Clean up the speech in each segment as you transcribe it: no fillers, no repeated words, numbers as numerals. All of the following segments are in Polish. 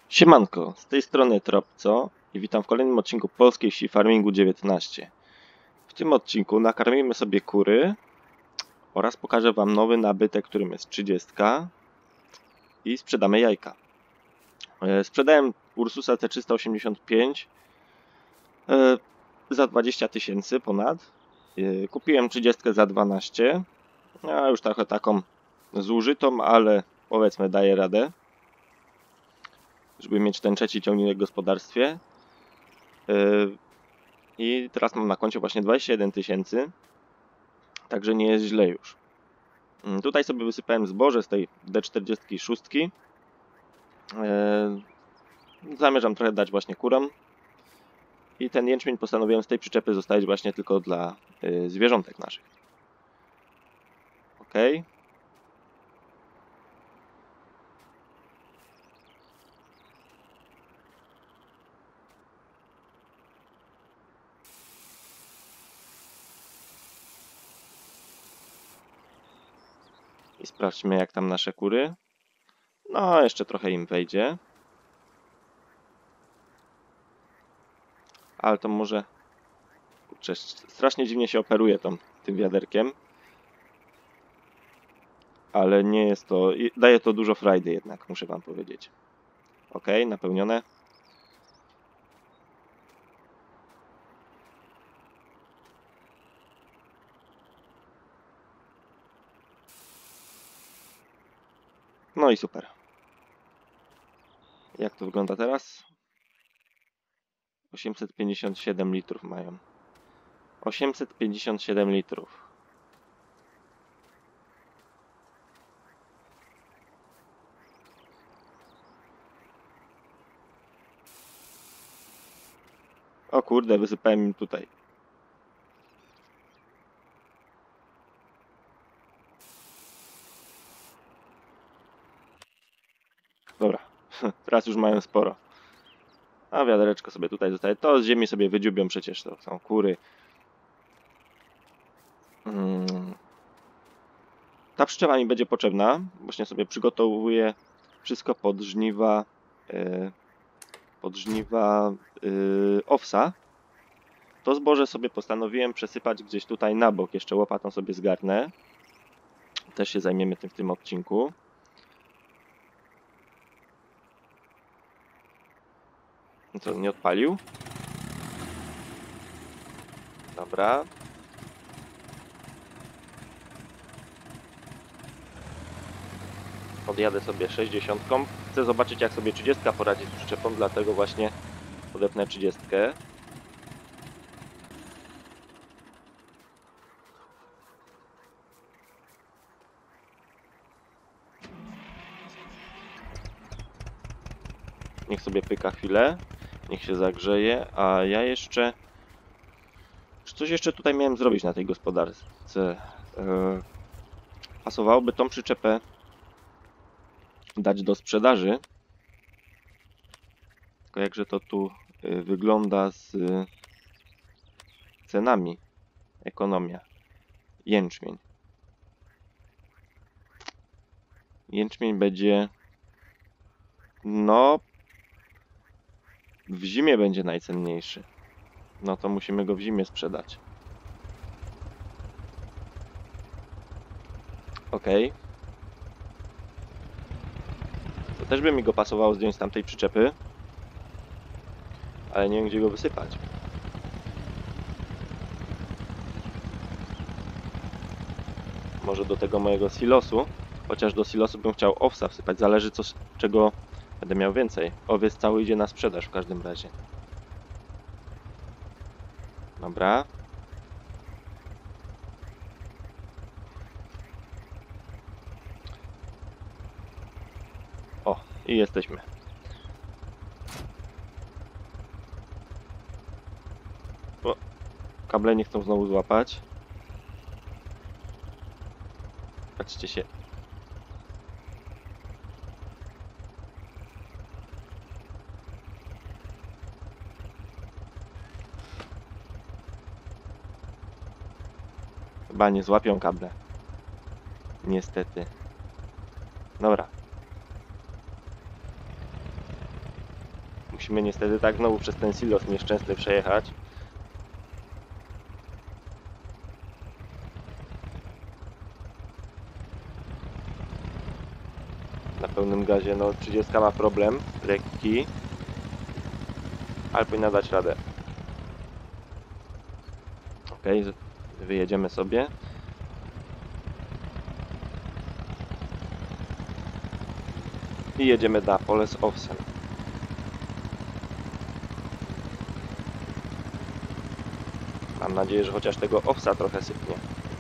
Siemanko, z tej strony Tropco i witam w kolejnym odcinku Polskiej Wsi Farmingu 19. W tym odcinku nakarmimy sobie kury oraz pokażę Wam nowy nabytek, którym jest 30 i sprzedamy jajka. Sprzedałem Ursusa C385 za 20 000 ponad. Kupiłem 30 za 12, a już trochę taką zużytą, ale powiedzmy daje radę, żeby mieć ten trzeci ciągnik w gospodarstwie. I teraz mam na koncie właśnie 21 000, także nie jest źle już. Tutaj sobie wysypałem zboże z tej D46. Zamierzam trochę dać właśnie kurom. I ten jęczmień postanowiłem z tej przyczepy zostawić właśnie tylko dla zwierzątek naszych. Ok. I sprawdźmy, jak tam nasze kury. No, jeszcze trochę im wejdzie. Ale to może... Kurczę, strasznie dziwnie się operuje tym wiaderkiem. Ale nie jest to... Daje to dużo frajdy jednak, muszę Wam powiedzieć. Ok, napełnione. No i super. Jak to wygląda teraz? 857 litrów mają. 857 litrów. O kurde, wysypałem im tutaj. Dobra, teraz już mają sporo. A wiadereczko sobie tutaj zostaje. To z ziemi sobie wydziubią przecież, to są kury. Ta przyczepa mi będzie potrzebna. Właśnie sobie przygotowuję wszystko pod żniwa owsa. To zboże sobie postanowiłem przesypać gdzieś tutaj na bok. Jeszcze łopatą sobie zgarnę. Też się zajmiemy tym w tym odcinku. Co, nie odpalił? Dobra. Podjadę sobie 60. Chcę zobaczyć, jak sobie 30 poradzi z przyczepą, dlatego właśnie podepnę 30. Niech sobie pyka chwilę. Niech się zagrzeje, a ja jeszcze... Coś jeszcze tutaj miałem zrobić na tej gospodarce. Pasowałoby tą przyczepę dać do sprzedaży. Tylko jakże to tu wygląda z cenami. Ekonomia. Jęczmień. Jęczmień będzie... No... W zimie będzie najcenniejszy. No to musimy go w zimie sprzedać. Ok. To też by mi go pasowało zdjąć z tamtej przyczepy. Ale nie wiem, gdzie go wysypać. Może do tego mojego silosu. Chociaż do silosu bym chciał owsa wsypać. Zależy czego będę miał więcej. Owiec cały idzie na sprzedaż w każdym razie. Dobra. O, i jesteśmy. O, kable nie chcą znowu złapać. Patrzcie się. Chyba nie złapią kable. Niestety. Dobra. Musimy niestety tak znowu przez ten silos nieszczęsny przejechać. Na pełnym gazie, no 30 ma problem, lekki, ale powinna dać radę. Ok, wyjedziemy sobie. I jedziemy na pole z owsem. Mam nadzieję, że chociaż tego owsa trochę sypnie.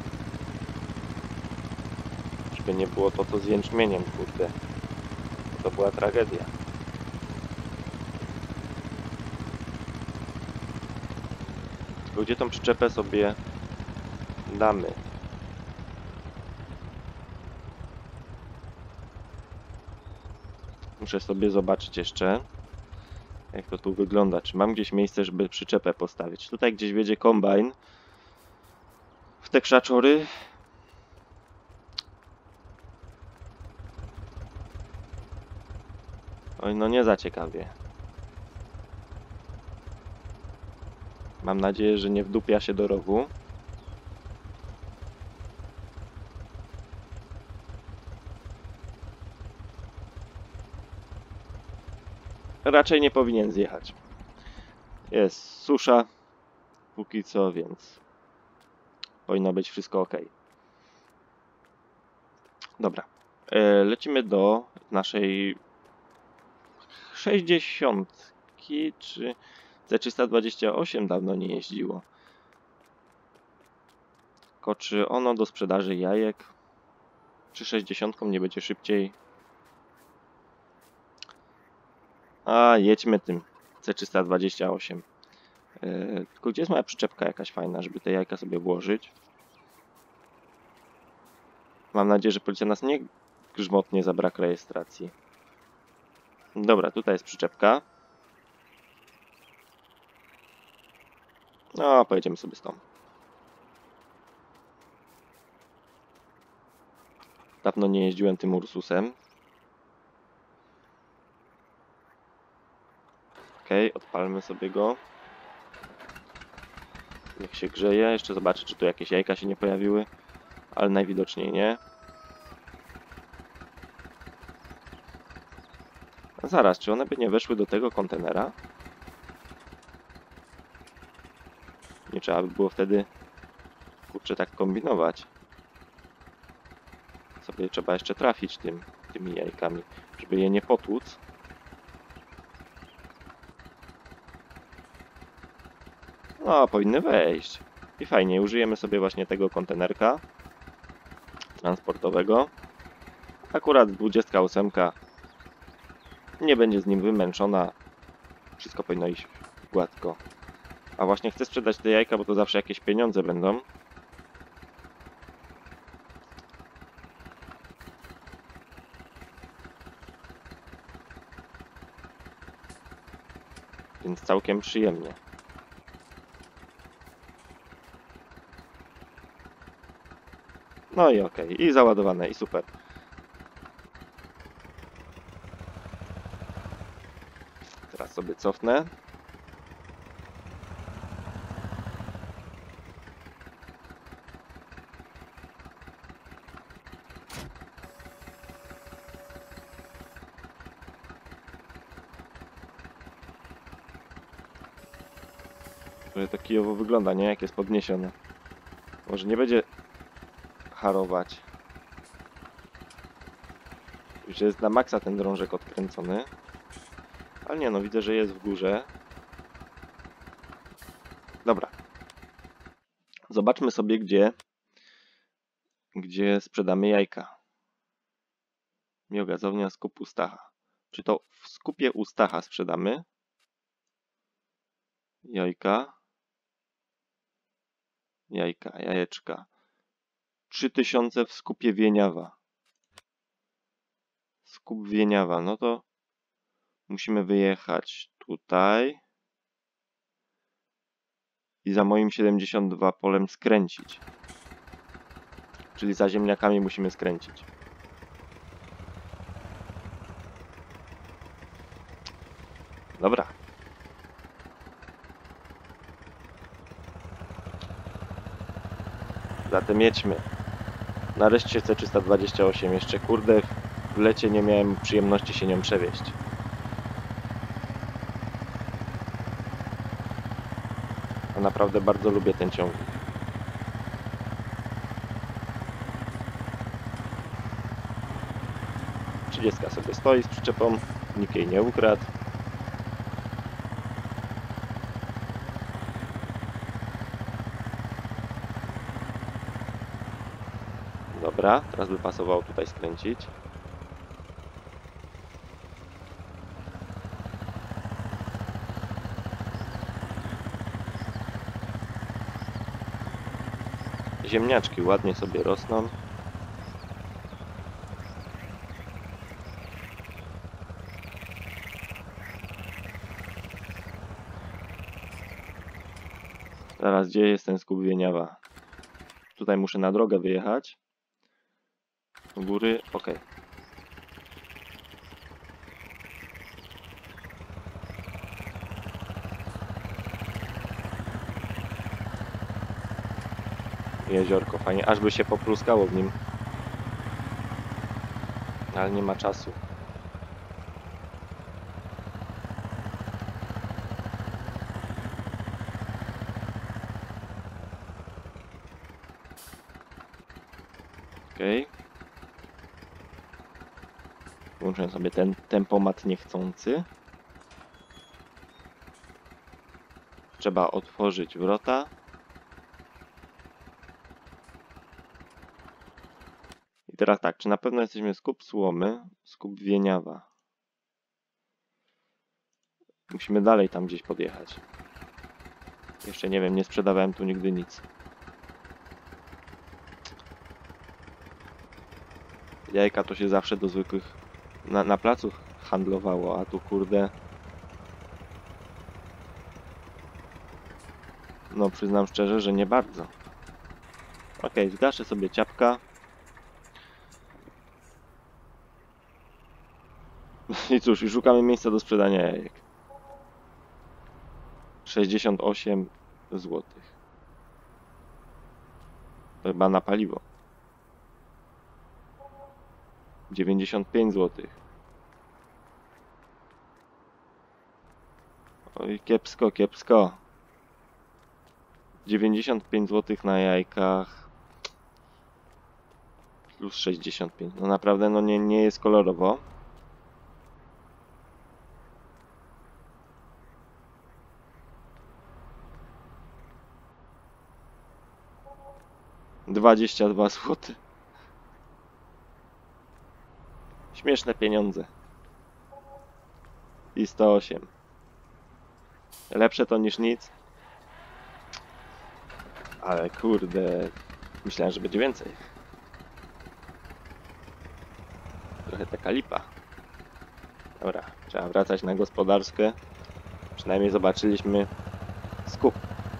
Żeby nie było to co z jęczmieniem, kurde. To była tragedia. Tylko gdzie tą przyczepę sobie damy? Muszę sobie zobaczyć jeszcze, jak to tu wygląda. Czy mam gdzieś miejsce, żeby przyczepę postawić? Tutaj gdzieś wiedzie kombajn. W te krzaczory. Oj, no nie za ciekawie. Mam nadzieję, że nie wdupia się do rowu. Raczej nie powinien zjechać. Jest susza póki co, więc powinno być wszystko ok. Dobra. Lecimy do naszej 60 czy C328 dawno nie jeździło. Tylko czy ono do sprzedaży jajek? Czy 60 nie będzie szybciej? A, jedźmy tym C328. Tylko gdzie jest moja przyczepka jakaś fajna, żeby te jajka sobie włożyć? Mam nadzieję, że policja nas nie grzmotnie za brak rejestracji. Dobra, tutaj jest przyczepka. No, pojedziemy sobie z tą. Dawno nie jeździłem tym Ursusem. Ok, odpalmy sobie go. Niech się grzeje. Jeszcze zobaczę, czy tu jakieś jajka się nie pojawiły. Ale najwidoczniej nie. A zaraz, czy one by nie weszły do tego kontenera? Nie trzeba by było wtedy, kurczę, tak kombinować. Sobie trzeba jeszcze trafić tymi jajkami, żeby je nie potłuc. No, powinny wejść. I fajnie, użyjemy sobie właśnie tego kontenerka transportowego. Akurat 28 nie będzie z nim wymęczona. Wszystko powinno iść gładko. A właśnie chcę sprzedać te jajka, bo to zawsze jakieś pieniądze będą. Więc całkiem przyjemnie. No i okej, i załadowane, i super. Teraz sobie cofnę. Trochę to kijowo wygląda, nie? Jak jest podniesione. Może nie będzie harować. Już jest na maksa ten drążek odkręcony. Ale nie, no widzę, że jest w górze. Dobra. Zobaczmy sobie, gdzie sprzedamy jajka. Biogazownia skup u Stacha. Czy to w skupie u Stacha sprzedamy? Jajka. Jajka, jajeczka. 3000 w skupie Wieniawa. Skup Wieniawa, no to musimy wyjechać tutaj. I za moim 72 polem skręcić. Czyli za ziemniakami musimy skręcić. Dobra. Zatem jedźmy. Nareszcie C328. Jeszcze kurde w lecie nie miałem przyjemności się nią przewieźć. A naprawdę bardzo lubię ten ciągnik. Trzydziestka sobie stoi z przyczepą. Nikt jej nie ukradł. Dobra, teraz by pasowało tutaj skręcić. Ziemniaczki ładnie sobie rosną. Zaraz, gdzie jest ten skup Wieniawa? Tutaj muszę na drogę wyjechać. Do góry, ok. Jeziorko, fajnie, aż by się popluskało w nim. Ale nie ma czasu. Ok. Włączę sobie ten tempomat niechcący. Trzeba otworzyć wrota. I teraz tak, czy na pewno jesteśmy skup słomy, skup Wieniawa? Musimy dalej tam gdzieś podjechać. Jeszcze nie wiem, nie sprzedawałem tu nigdy nic. Jajka to się zawsze do zwykłych na placu handlowało, a tu kurde... No przyznam szczerze, że nie bardzo. Ok, zgaszę sobie ciapka. I cóż, i szukamy miejsca do sprzedania jajek. 68 zł. To chyba na paliwo. 95 zł. Oj, kiepsko, kiepsko. 95 zł na jajkach. Plus 65. No naprawdę, no nie jest kolorowo. $22 zł. Śmieszne pieniądze. I 108. Lepsze to niż nic. Ale kurde, myślałem, że będzie więcej. Trochę taka lipa. Dobra, trzeba wracać na gospodarskę. Przynajmniej zobaczyliśmy skup.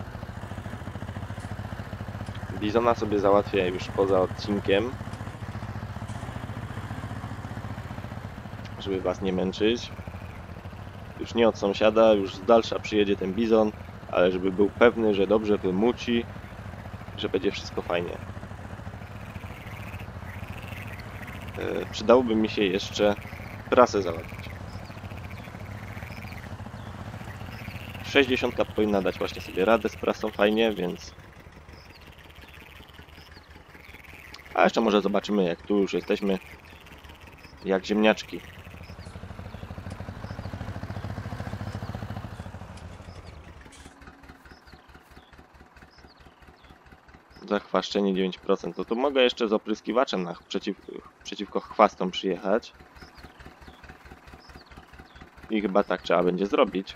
Bizona sobie załatwię już poza odcinkiem, żeby was nie męczyć. Już nie od sąsiada, już z dalsza przyjedzie ten bizon, ale żeby był pewny, że dobrze wymuci, że będzie wszystko fajnie. Przydałoby mi się jeszcze prasę załatwić. 60 powinna dać właśnie sobie radę z prasą fajnie, więc... A jeszcze może zobaczymy, jak tu już jesteśmy, jak ziemniaczki. Zachwaszczenie 9%. To tu mogę jeszcze z opryskiwaczem przeciwko chwastom przyjechać. I chyba tak trzeba będzie zrobić.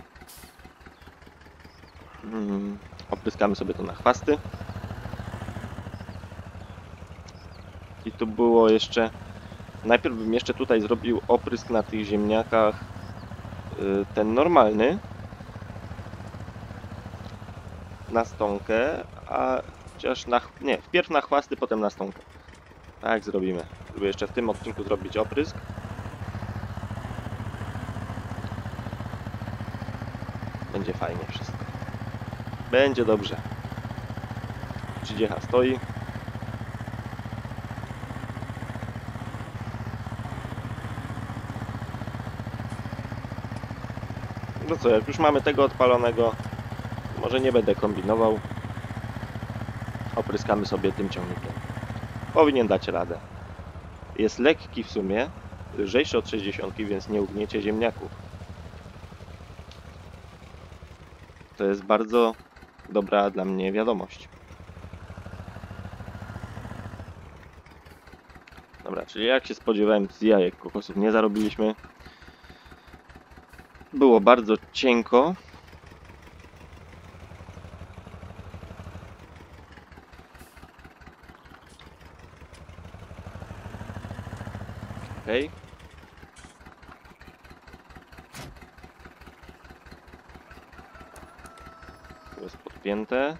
Opryskamy sobie to na chwasty. I tu było jeszcze... Najpierw bym jeszcze tutaj zrobił oprysk na tych ziemniakach. Ten normalny. Na stonkę, a chociaż na... Nie, wpierw na chwasty, potem na stonkę. Tak zrobimy. Żeby jeszcze w tym odcinku zrobić oprysk. Będzie fajnie wszystko. Będzie dobrze. 30 stoi. No co, jak już mamy tego odpalonego, może nie będę kombinował. Opryskamy sobie tym ciągnikiem. Powinien dać radę. Jest lekki w sumie, lżejszy od 60, więc nie ugniecie ziemniaków. To jest bardzo dobra dla mnie wiadomość. Dobra, czyli jak się spodziewałem, z jajek kokosów nie zarobiliśmy. Było bardzo cienko. Okej. To jest podpięte.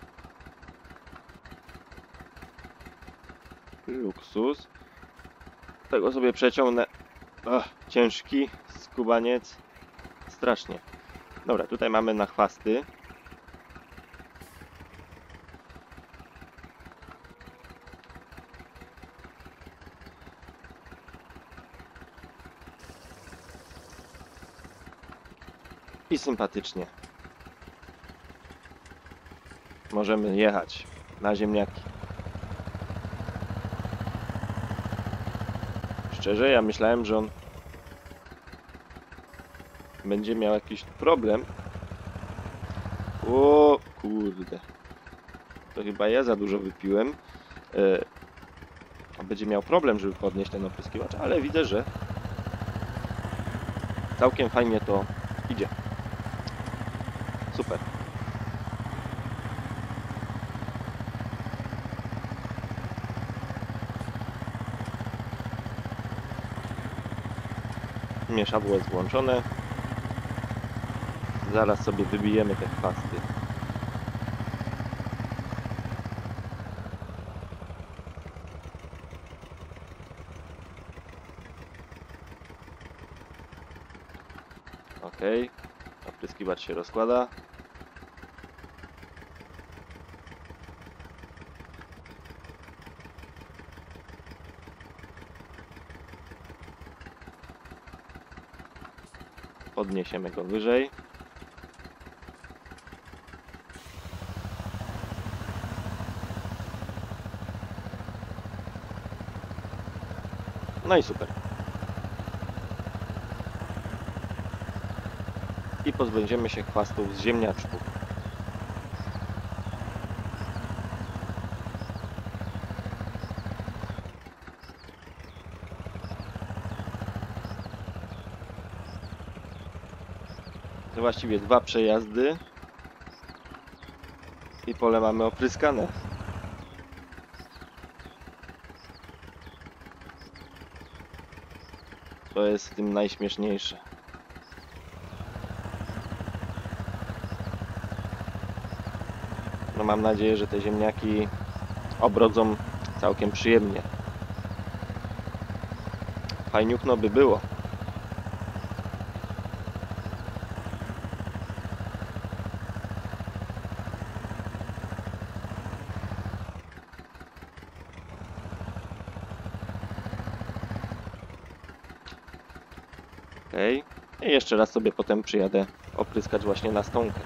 Luksus. Tego sobie przeciągnę. Ach, ciężki skubaniec. Strasznie. Dobra, tutaj mamy na chwasty. I sympatycznie. Możemy jechać na ziemniaki. Szczerze, ja myślałem, że on będzie miał jakiś problem. O kurde. To chyba ja za dużo wypiłem. Będzie miał problem, żeby podnieść ten opryskiwacz, ale widzę, że całkiem fajnie to idzie. Super. Mieszadło jest włączone. Zaraz sobie wybijemy te chwasty. Ok. Opryskiwacz się rozkłada. Podniesiemy go wyżej. No i super. I pozbędziemy się chwastów z ziemniaczków. To właściwie 2 przejazdy i pole mamy opryskane. To jest w tym najśmieszniejsze. No mam nadzieję, że te ziemniaki obrodzą całkiem przyjemnie. Fajniukno by było. Okej. I jeszcze raz sobie potem przyjadę opryskać właśnie na stonkę.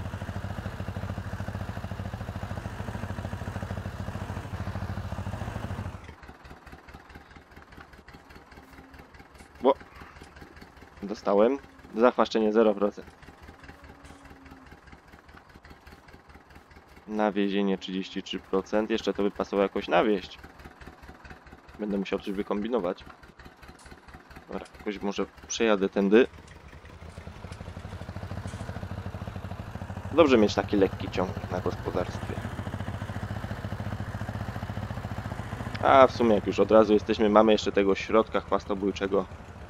Bo dostałem zachwaszczenie 0%. Nawiezienie 33%. Jeszcze to by pasowało jakoś nawieźć. Będę musiał coś wykombinować. Dobra, jakoś może przejadę tędy. Dobrze mieć taki lekki ciągnik na gospodarstwie. A w sumie jak już od razu jesteśmy, mamy jeszcze tego środka chwastobójczego.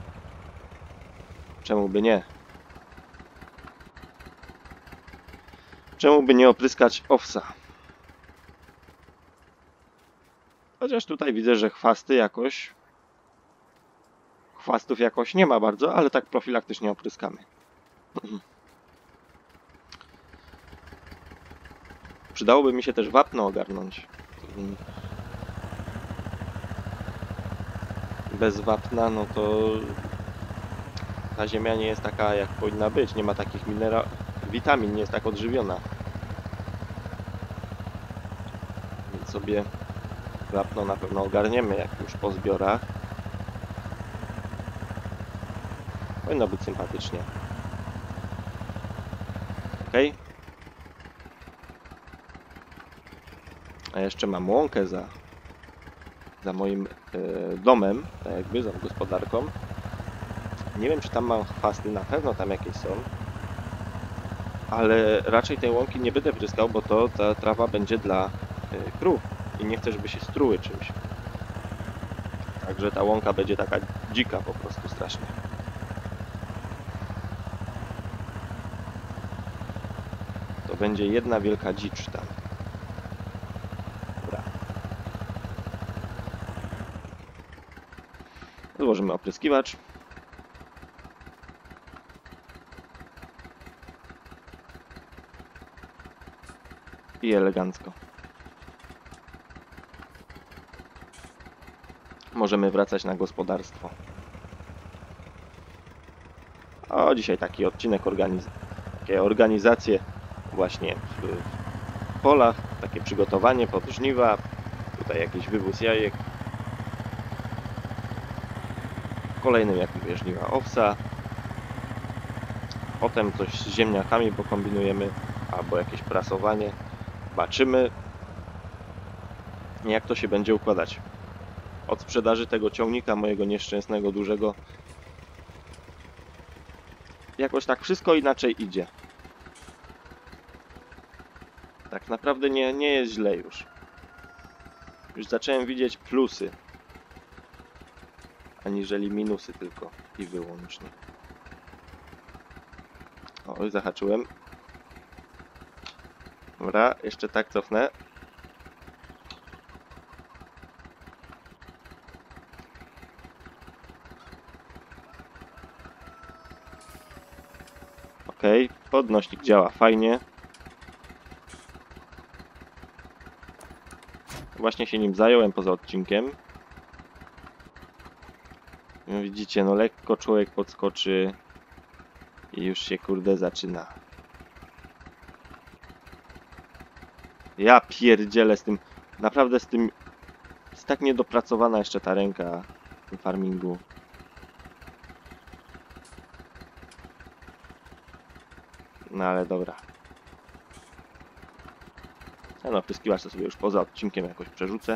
Czemu by nie? Czemu by nie opryskać owsa? Chociaż tutaj widzę, że chwastów jakoś nie ma bardzo, ale tak profilaktycznie opryskamy. Przydałoby mi się też wapno ogarnąć. Bez wapna, no to ta ziemia nie jest taka, jak powinna być. Nie ma takich witamin, nie jest tak odżywiona. Więc sobie wapno na pewno ogarniemy, jak już po zbiorach. Powinno być sympatycznie. Ok. A jeszcze mam łąkę za moim domem, tak jakby, za gospodarką. Nie wiem, czy tam mam chwasty, na pewno tam jakieś są. Ale raczej tej łąki nie będę wryskał, bo to ta trawa będzie dla krów. I nie chcę, żeby się struły czymś. Także ta łąka będzie taka dzika po prostu strasznie. To będzie jedna wielka dzicz tam. Dobra. Złożymy opryskiwacz. I elegancko. Możemy wracać na gospodarstwo. O, dzisiaj taki odcinek takie organizacje właśnie w polach, takie przygotowanie pod żniwa, tutaj jakiś wywóz jajek. Kolejnym, jak mówię, żniwa owsa. Potem coś z ziemniakami pokombinujemy, albo jakieś prasowanie. Zobaczymy, jak to się będzie układać. Od sprzedaży tego ciągnika mojego nieszczęsnego, dużego, jakoś tak wszystko inaczej idzie. Tak naprawdę nie jest źle już. Już zacząłem widzieć plusy, aniżeli minusy tylko i wyłącznie. Oj, zahaczyłem. Dobra, jeszcze tak cofnę. Ok, podnośnik działa fajnie. Właśnie się nim zająłem poza odcinkiem. No widzicie, no lekko człowiek podskoczy i już się kurde zaczyna. Ja pierdzielę z tym, naprawdę z tym, jest tak niedopracowana jeszcze ta ręka w tym farmingu. No ale dobra. Ja no, opryskiwacz to sobie już poza odcinkiem jakoś przerzucę.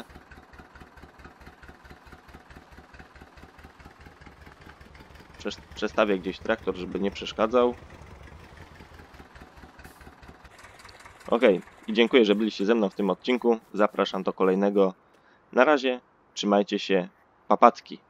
Przestawię gdzieś traktor, żeby nie przeszkadzał. Ok, i dziękuję, że byliście ze mną w tym odcinku. Zapraszam do kolejnego. Na razie, trzymajcie się, papatki.